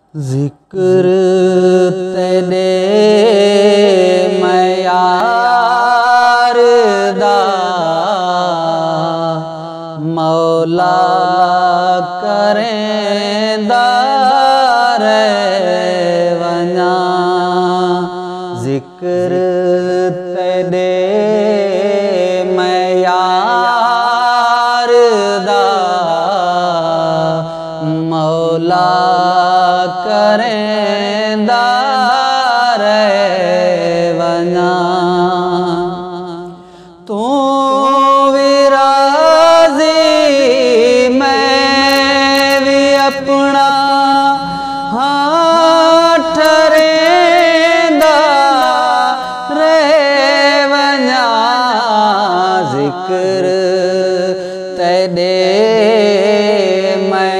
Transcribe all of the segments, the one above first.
जिक्र तेरे मैं यार दा मौला करेंदा रहवना। जिक्र तेरे मैं यार दा मौला करेंदा रहवना। तू भी राज़ी मैं भी अपना हाँ ठरेंदा रहवना। जिक्र तेरे मैं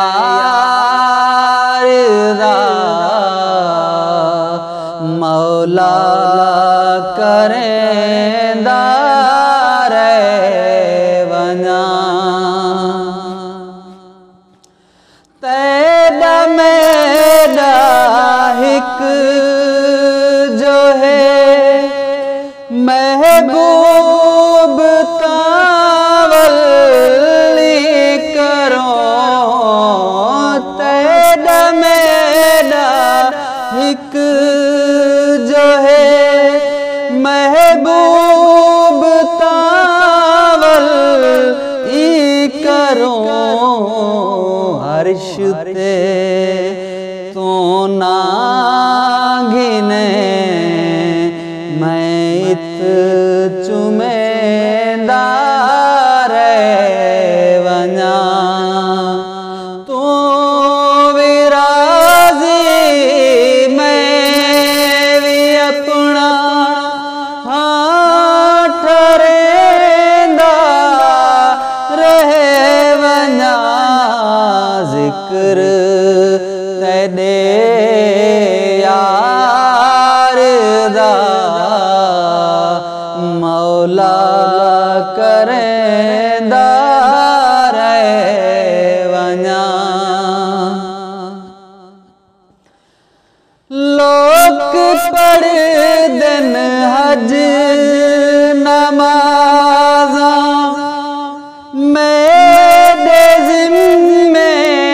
मौला करेंदा रहवना। तेरा मेरा हिक जो है महबूब तावली करो। तेरा मेरा हिक जो है महबूब तावल ई करो। अर्श ते तो ना घिने मैं इत चुमेंदा रहवना। तू भी राज़ी जिक्र तेरे यार दा मौला करेंदा रहवना। लोग पढ़ दिन हज नमाज़ा मेरे ज़िम्मे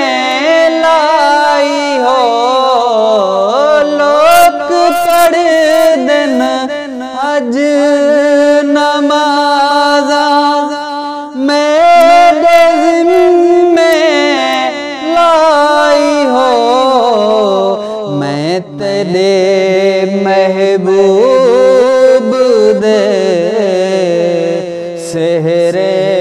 लाई हो। लोग पढ़ दिन हज नमाज़ा मेरे ज़िम्मे लाई हो। मैं तेरे महबूब दे सेहरे